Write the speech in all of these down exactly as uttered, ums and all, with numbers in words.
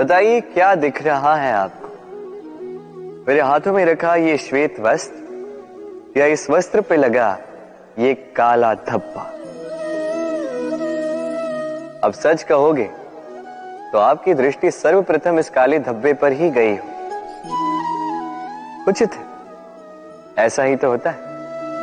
बताइए क्या दिख रहा है आपको? मेरे हाथों में रखा ये श्वेत वस्त्र या इस वस्त्र पे लगा ये काला धब्बा? अब सच कहोगे तो आपकी दृष्टि सर्वप्रथम इस काले धब्बे पर ही गई हो। उचित है, ऐसा ही तो होता है।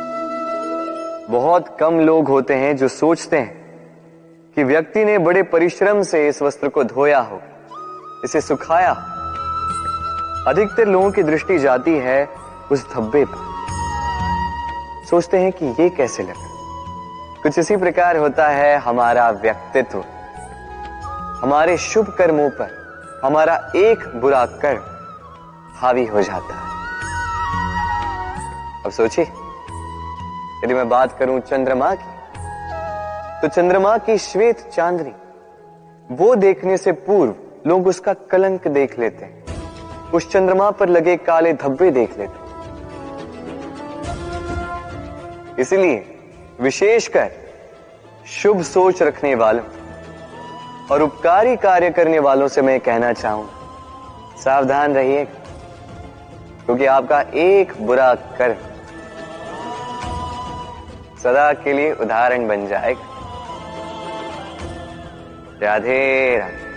बहुत कम लोग होते हैं जो सोचते हैं कि व्यक्ति ने बड़े परिश्रम से इस वस्त्र को धोया हो, इसे सुखाया हो। अधिकतर लोगों की दृष्टि जाती है उस धब्बे पर, सोचते हैं कि ये कैसे लगा। कुछ इसी प्रकार होता है हमारा व्यक्तित्व। हमारे शुभ कर्मों पर हमारा एक बुरा कर्म हावी हो जाता है। अब सोचिए, यदि मैं बात करूं चंद्रमा की, तो चंद्रमा की श्वेत चांदनी वो देखने से पूर्व लोग उसका कलंक देख लेते हैं, उस चंद्रमा पर लगे काले धब्बे देख लेते हैं। इसलिए विशेषकर शुभ सोच रखने वालों और उपकारी कार्य करने वालों से मैं कहना चाहूंगा, सावधान रहिए, क्योंकि आपका एक बुरा कर्म सदा के लिए उदाहरण बन जाएगा। राधे राधे।